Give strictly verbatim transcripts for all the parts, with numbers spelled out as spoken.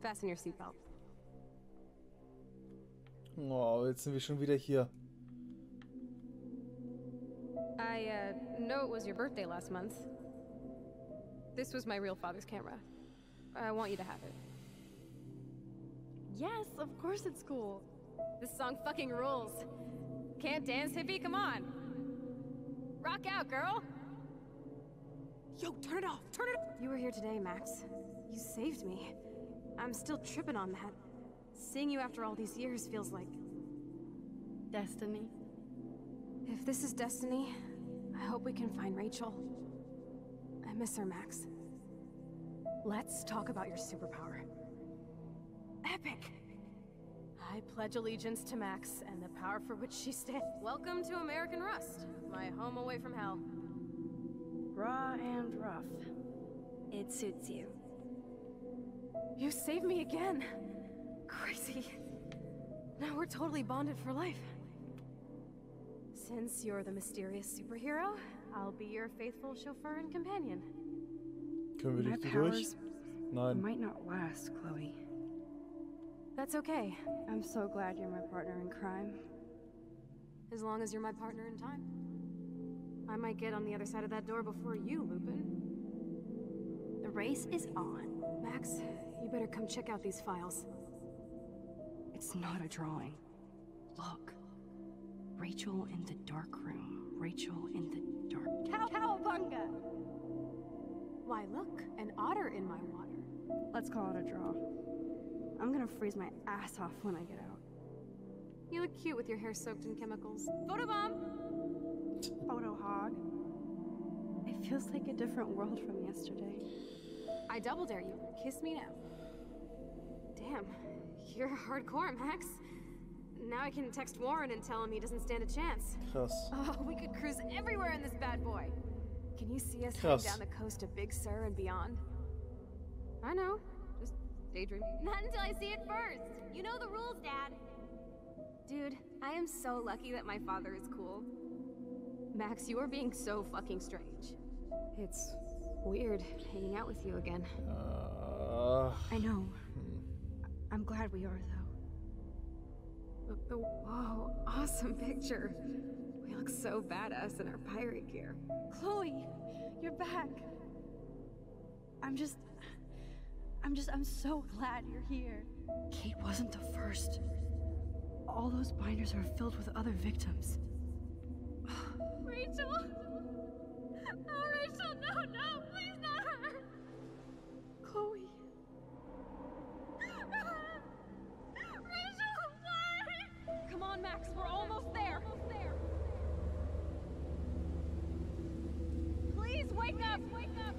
Fasten your seatbelt. Oh, jetzt sind wir schon wieder hier. I, uh, know it was your birthday last month. This was my real father's camera. I want you to have it. Yes, of course it's cool. This song fucking rules. Can't dance, hippie? Come on. Rock out, girl! Yo, turn it off! Turn it off! You were here today, Max. You saved me. I'm still tripping on that. Seeing you after all these years feels like... Destiny. If this is destiny, I hope we can find Rachel. I miss her, Max. Let's talk about your superpower. Epic! I pledge allegiance to Max and the power for which she stands. Welcome to American Rust, my home away from hell. Raw and rough. It suits you. You saved me again. Crazy. Now we're totally bonded for life. Since you're the mysterious superhero, I'll be your faithful chauffeur and companion. Können wir My durch die durch? powers Nein. might not last, Chloe. That's okay, I'm so glad you're my partner in crime. as long as you're my partner in time. I might get on the other side of that door before you, Lupin. The race is on. Max, you better come check out these files. It's not a drawing. Look. Rachel in the dark room. Rachel in the dark... Cow Cowabunga! Why, look, an otter in my water. Let's call it a draw. I'm gonna freeze my ass off when I get out. You look cute with your hair soaked in chemicals. Photobomb! Photo hog. It feels like a different world from yesterday. I double dare you. Kiss me now. Damn, you're hardcore, Max. Now I can text Warren and tell him he doesn't stand a chance. Krass. Oh, we could cruise everywhere in this bad boy. Can you see us Krass. heading down the coast of Big Sur and beyond? I know. Just daydreaming. Not until I see it first. You know the rules, Dad. Dude, I am so lucky that my father is cool. Max, you are being so fucking strange. It's weird hanging out with you again. Uh, I know. hm. I'm glad we are, though. Look, the whoa, awesome picture. We look so badass in our pirate gear. Chloe, you're back. I'm just... I'm just... I'm so glad you're here. Kate wasn't the first. All those binders are filled with other victims. Rachel! Oh, Rachel, no, no, please not her! Chloe. Rachel, why? Come on, Max, we're almost there. Please wake up, wake up!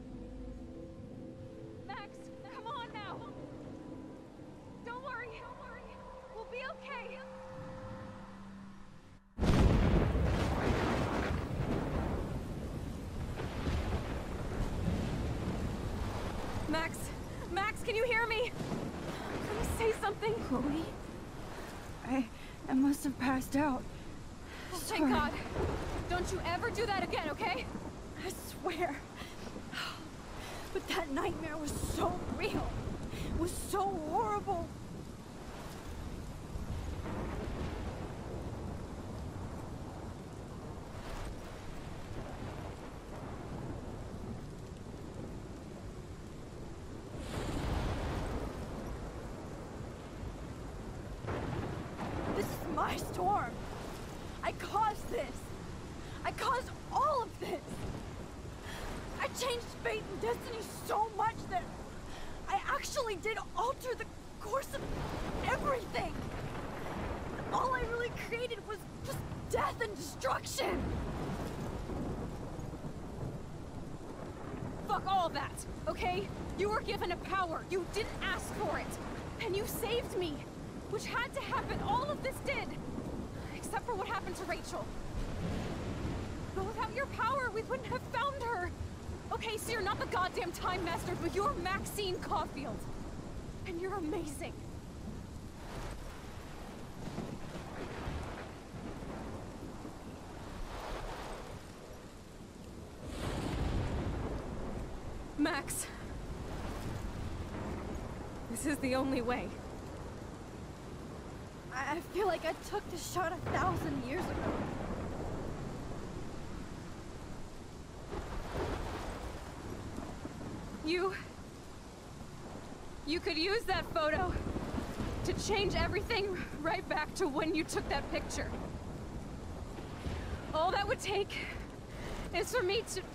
Max, come on now. Don't worry, don't worry. We'll be okay. Max, Max, can you hear me? Please say something. Chloe? I... I must have passed out. Oh, thank God. Don't you ever do that again, okay? I swear. But that nightmare was so real. It was so horrible. This is my storm. I caused this. I caused all of this. I changed fate and destiny so much that I actually did alter the course of everything. All I really created was just death and destruction. Fuck all that, okay? You were given a power. You didn't ask for it. And you saved me. Which had to happen. All of this did. Except for what happened to Rachel. But without your power, we wouldn't have found her. Okay, so you're not the goddamn Time Master, but you're Maxine Caulfield. And you're amazing. Max. This is the only way. I I feel like I took the shot a thousand years ago. You... You could use that photo to change everything right back to when you took that picture. All that would take is for me to...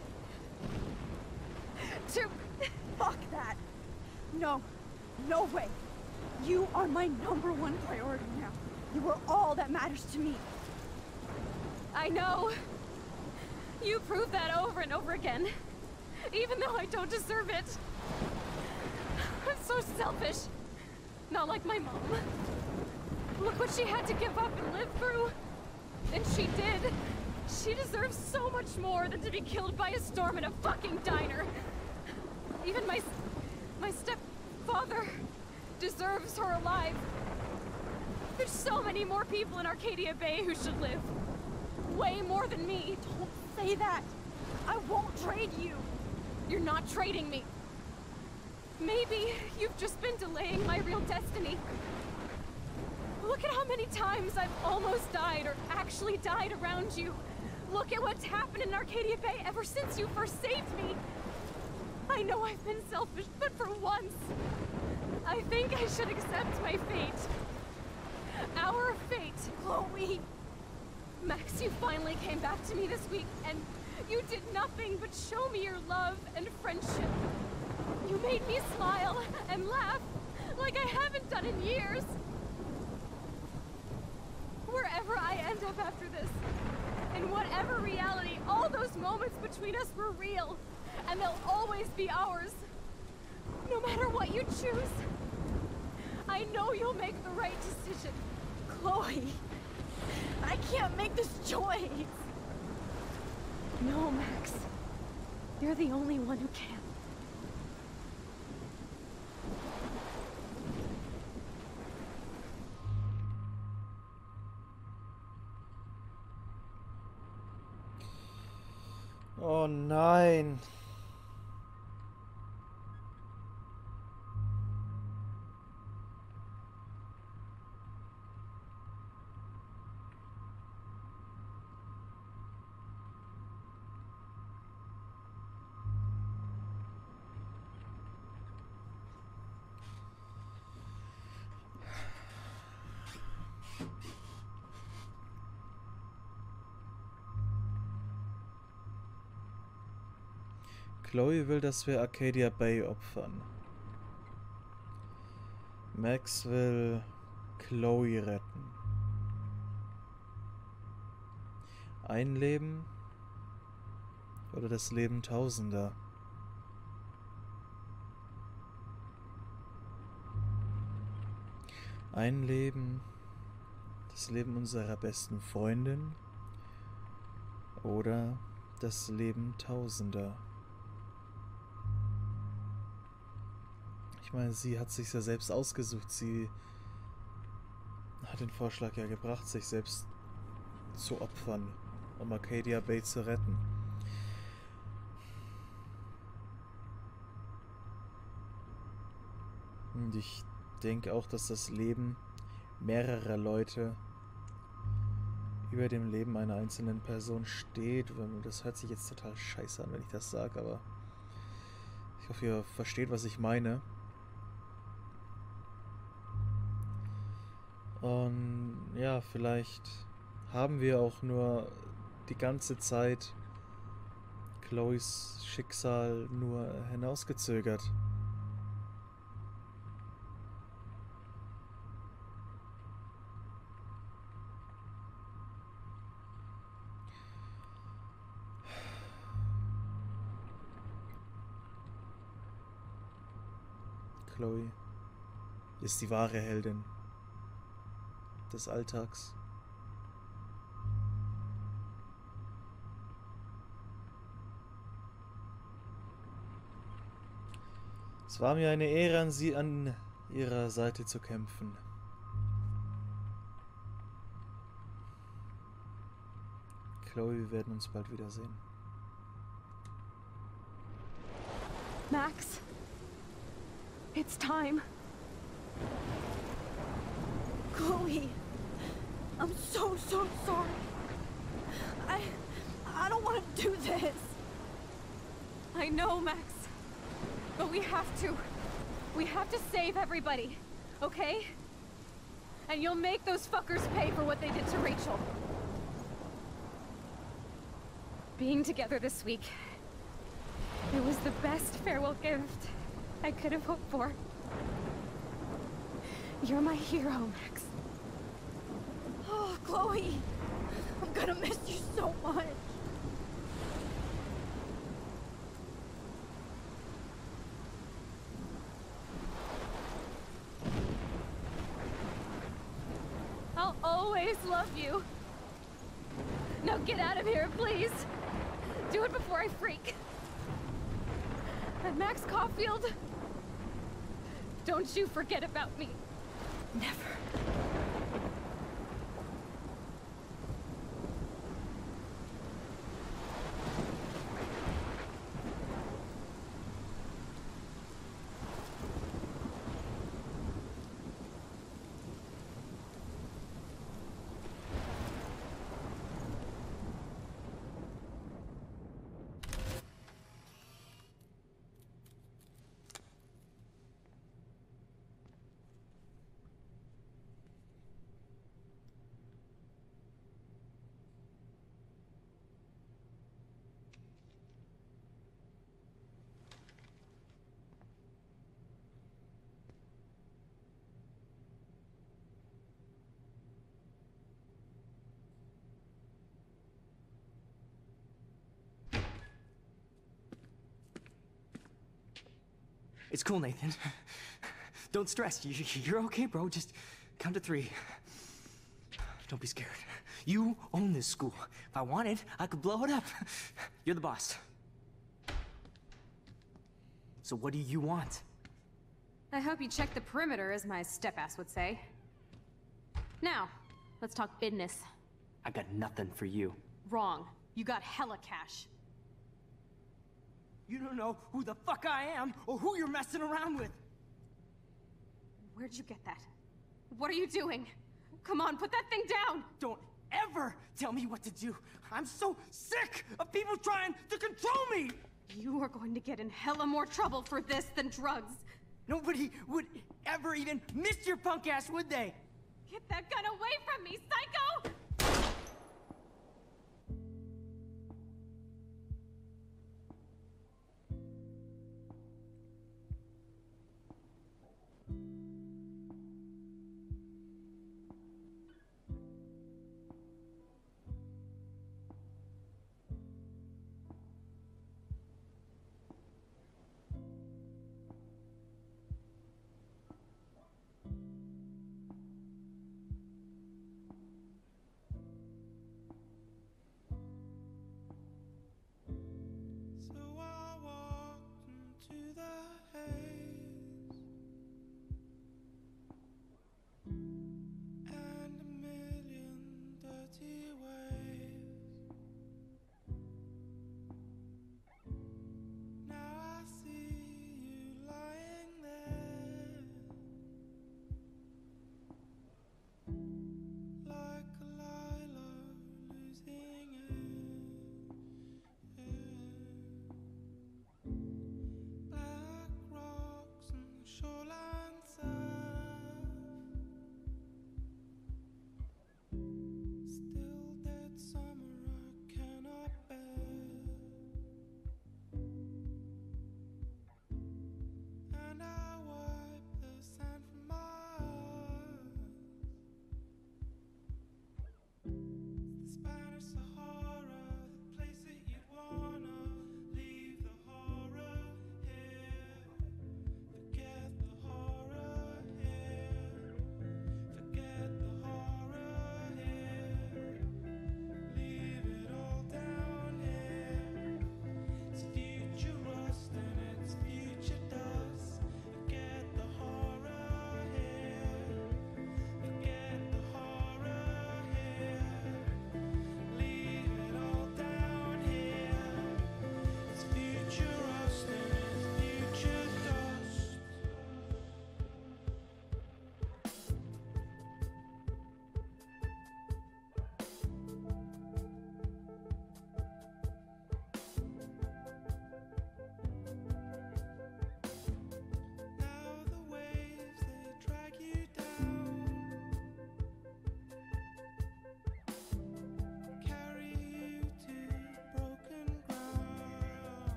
to... Fuck that. No. No way. You are my number one priority now. You are all that matters to me. I know. You prove that over and over again. Even though I don't deserve it. I'm so selfish. Not like my mom. Look what she had to give up and live through. And she did. She deserves so much more than to be killed by a storm in a fucking diner. Even my... my stepfather deserves her alive. There's so many more people in Arcadia Bay who should live. Way more than me. Don't say that. I won't trade you. You're not trading me. Maybe you've just been delaying my real destiny. Look at how many times I've almost died or actually died around you. Look at what's happened in Arcadia Bay ever since you first saved me. I know I've been selfish, but for once, I think I should accept my fate. Our fate. Chloe. Max, you finally came back to me this week, and you did nothing but show me your love and friendship. You made me smile and laugh like I haven't done in years. Wherever I end up after this, in whatever reality, all those moments between us were real, and they'll always be ours. No matter what you choose, I know you'll make the right decision. Chloe. I can't make this choice. No, Max. You're the only one who can. Oh nein. Chloe will, dass wir Arcadia Bay opfern. Max will Chloe retten. Ein Leben oder das Leben Tausender? Ein Leben, das Leben unserer besten Freundin oder das Leben Tausender? Ich meine, sie hat sich ja selbst ausgesucht. Sie hat den Vorschlag ja gebracht, sich selbst zu opfern, um Arcadia Bay zu retten. Und ich denke auch, dass das Leben mehrerer Leute über dem Leben einer einzelnen Person steht. Das hört sich jetzt total scheiße an, wenn ich das sage, aber ich hoffe, ihr versteht, was ich meine. Und ja, vielleicht haben wir auch nur die ganze Zeit Chloes Schicksal nur hinausgezögert. Chloe ist die wahre Heldin des Alltags. Es war mir eine Ehre, an sie an ihrer Seite zu kämpfen. Chloe, wir werden uns bald wiedersehen. Max, it's time. Chloe, I'm so, so sorry. I... I don't want to do this. I know, Max. But we have to. We have to save everybody, okay? And you'll make those fuckers pay for what they did to Rachel. Being together this week, it was the best farewell gift I could have hoped for. You're my hero, Max. Oh, Chloe, I'm gonna miss you so much. I'll always love you. Now get out of here, please. Do it before I freak. And Max Caulfield, don't you forget about me. Never. It's cool, Nathan. Don't stress. You, you're okay, bro. Just count to three. Don't be scared. You own this school. If I wanted, I could blow it up. You're the boss. So what do you want? I hope you check the perimeter, as my step-ass would say. Now, let's talk business. I got nothing for you. Wrong. You got hella cash. You don't know who the fuck I am or who you're messing around with. Where'd you get that? What are you doing? Come on, put that thing down! Don't ever tell me what to do. I'm so sick of people trying to control me! You are going to get in hella more trouble for this than drugs. Nobody would ever even miss your punk ass, would they? Get that gun away from me, psycho!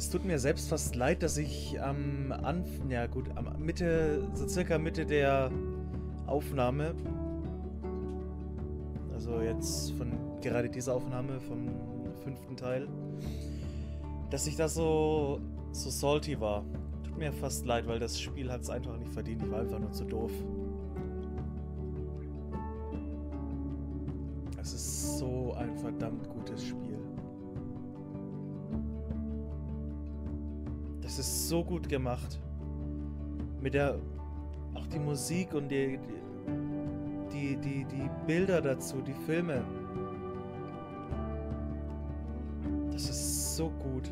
Es tut mir selbst fast leid, dass ich am Anfang, ja gut, am Mitte, so circa Mitte der Aufnahme, also jetzt von gerade dieser Aufnahme vom fünften Teil, dass ich da so, so salty war. Tut mir fast leid, weil das Spiel hat es einfach nicht verdient. Ich war einfach nur zu doof. Es ist so ein verdammt gutes Spiel. Das ist so gut gemacht. Mit der, auch die Musik und die, die, die, die Bilder dazu, die Filme. Das ist so gut.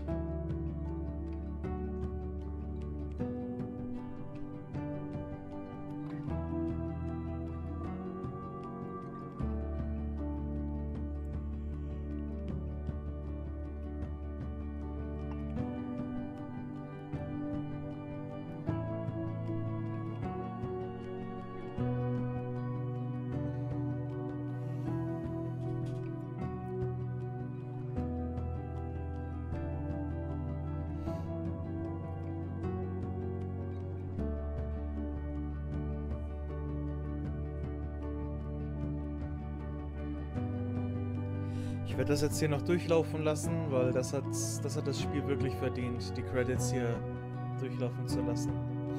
Ich werde das jetzt hier noch durchlaufen lassen, weil das hat, das hat das Spiel wirklich verdient, die Credits hier durchlaufen zu lassen.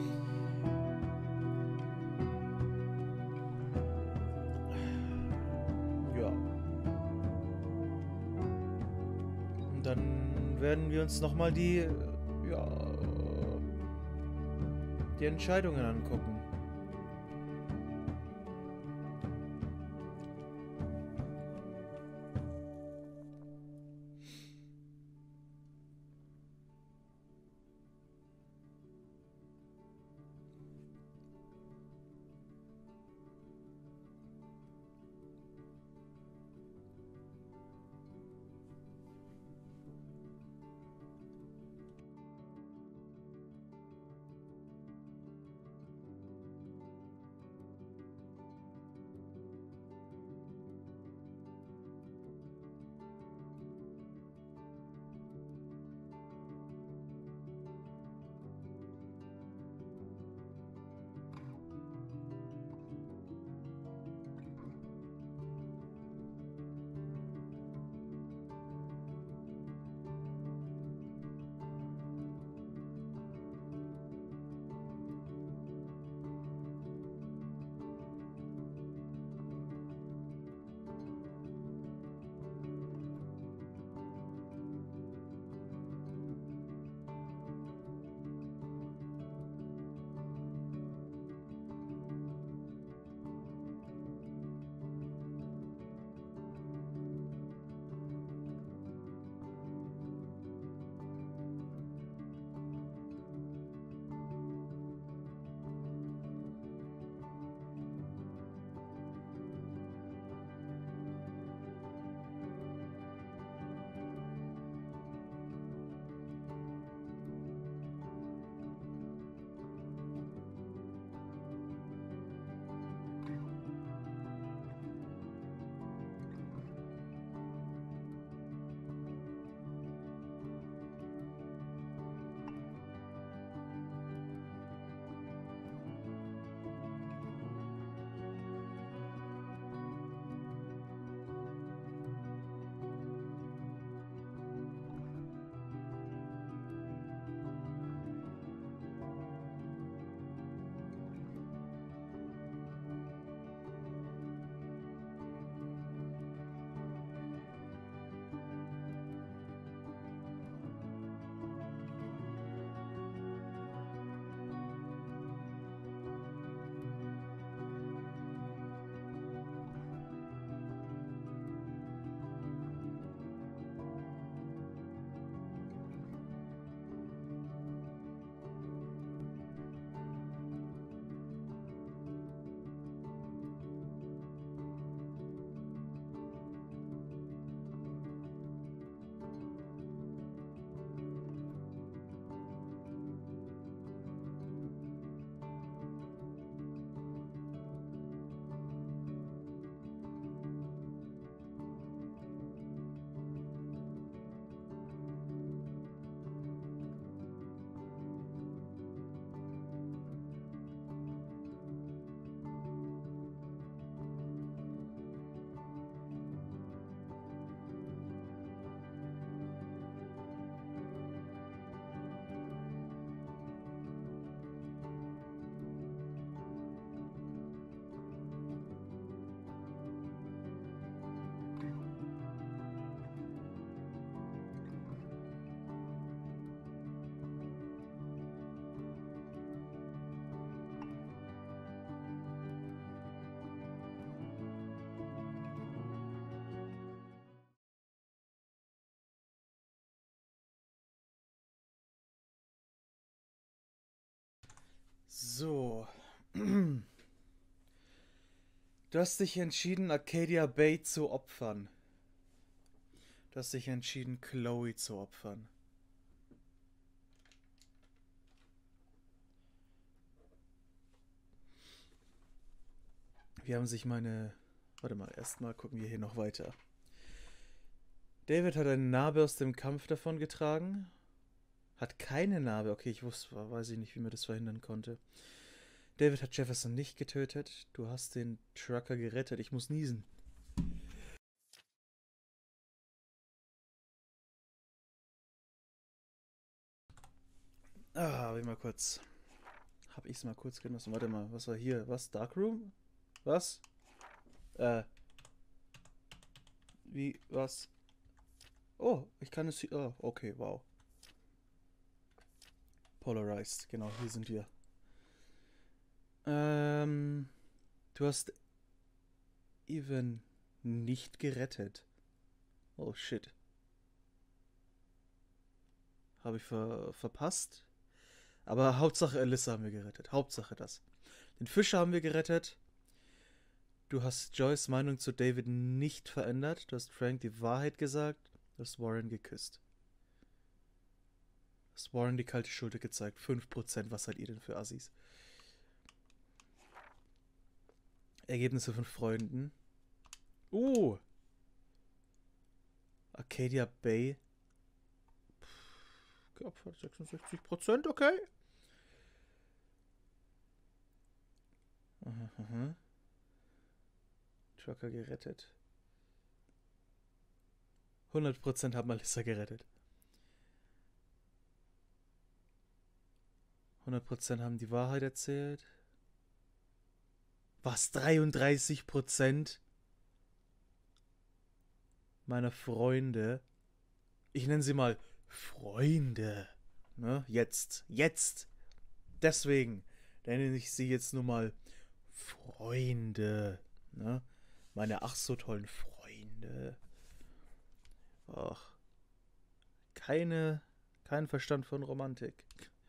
Ja. Und dann werden wir uns nochmal die, ja, die Entscheidungen angucken. So. Du hast dich entschieden, Arcadia Bay zu opfern. Du hast dich entschieden, Chloe zu opfern. Wie haben sich meine... Warte mal, erstmal gucken wir hier noch weiter. David hat eine Narbe aus dem Kampf davon getragen. Hat keine Narbe. Okay, ich wusste, weiß ich nicht, wie man das verhindern konnte. David hat Jefferson nicht getötet. Du hast den Trucker gerettet. Ich muss niesen. Ah, hab ich mal kurz. Hab ich's mal kurz genossen. Warte mal, was war hier? Was? Darkroom? Was? Äh. Wie? Was? Oh, ich kann es hier. Oh, okay, wow. Polarized, genau, hier sind wir. Ähm. Du hast Even nicht gerettet. Oh shit. Habe ich ver verpasst? Aber Hauptsache Alyssa haben wir gerettet. Hauptsache das. Den Fischer haben wir gerettet. Du hast Joyce' Meinung zu David nicht verändert. Du hast Frank die Wahrheit gesagt. Du hast Warren geküsst. Du hast Warren die kalte Schulter gezeigt. fünf Prozent. Was seid ihr denn für Assis? Ergebnisse von Freunden. Uh. Arcadia Bay. Geopfert. sechsundsechzig Prozent. Okay. Aha, aha. Trucker gerettet. hundert Prozent haben Alyssa gerettet. hundert Prozent haben die Wahrheit erzählt. Was? dreiunddreißig Prozent meiner Freunde. Ich nenne sie mal Freunde. Ne? Jetzt. Jetzt. Deswegen nenne ich sie jetzt nur mal Freunde. Ne? Meine ach so tollen Freunde. Ach. Keine, kein Verstand von Romantik.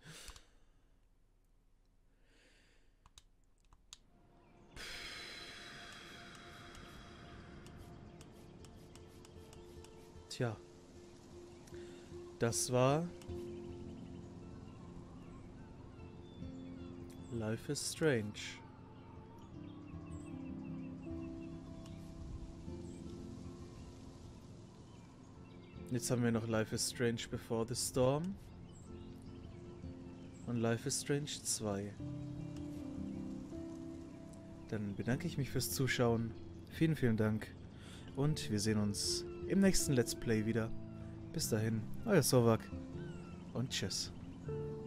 Tja. Das war Life is Strange. Jetzt haben wir noch Life is Strange Before the Storm und Life is Strange zwei. Dann bedanke ich mich fürs Zuschauen. Vielen, vielen Dank. Und wir sehen uns im nächsten Let's Play wieder. Bis dahin, euer Sovak und tschüss.